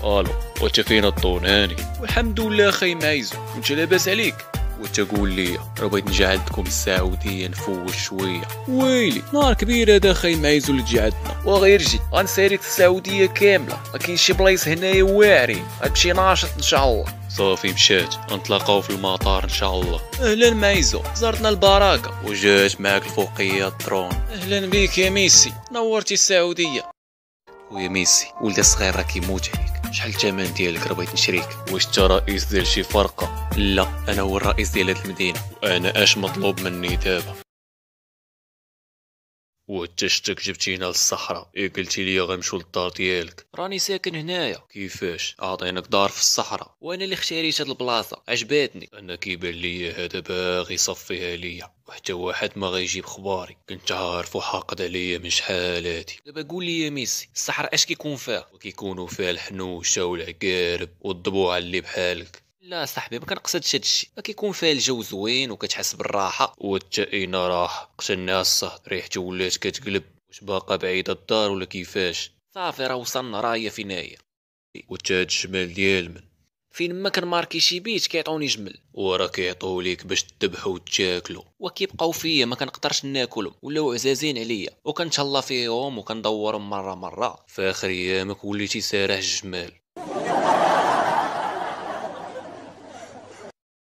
الو، وانت فين الطوناني؟ والحمد لله خي معيزو، وانت لاباس عليك؟ وتقول لي راه بغيت نجي عندكم السعوديه نفوش شويه. ويلي نهار كبير هذا خي معيزو اللي تجي عندنا، وغير جي غنساليك السعوديه كامله، ما كاينش شي بلايص هنايا واعرين، غتمشي ناشط ان شاء الله. صافي مشات، نتلاقاو في المطار ان شاء الله. اهلا معيزو، زرتنا البركه وجات معاك الفوقيه الدرون. اهلا بك يا ميسي، نورتي السعوديه. خويا ميسي ولد الصغير راه كيموت عليك، شحال الثمن ديالك راه بغيت نشريك؟ واش انت رئيس ديال شي فرقه؟ لا انا هو الرئيس ديال هاد المدينه، وانا اش مطلوب مني دابا؟ وانت شتك جبتينا للصحراء، قلتي لي غنمشيو للدار ديالك. راني ساكن هنايا. كيفاش عطيناك دار في الصحراء؟ وانا اللي اختاريت هاد البلاصه، عجباتني. انا كيبان لي هذا باغي يصفيها ليا، وحتى واحد ما غيجيب خباري، كنت عارف وحاقد عليا من شحال هادي. دابا قول لي يا ميسي، الصحراء اش كيكون فيها؟ وكيكونوا فيها الحنوشه والعقارب والضبوع اللي بحالك. لا صاحبي ما كنقصدش هادشي، ما كيكون فيها الجو زوين وكتحس بالراحه. والتأينا راحه قتلنا الصهد، ريحته ولات كتقلب. واش باقا بعيده الدار ولا كيفاش؟ صافي راه وصلنا، راه هي فين هي. وتا هاد الشمال ديال من فين ما كنماركي شي بيت كيعطوني جمل، وراه كيعطيو ليك باش تذبحوا وتاكلوا، وكيبقاو فيا ما كنقدرش ناكلهم، ولاو عزازين عليا، وكنتهلا فيهم وكندورهم مره مره. في اخر ايامك وليتي سارح الجمال.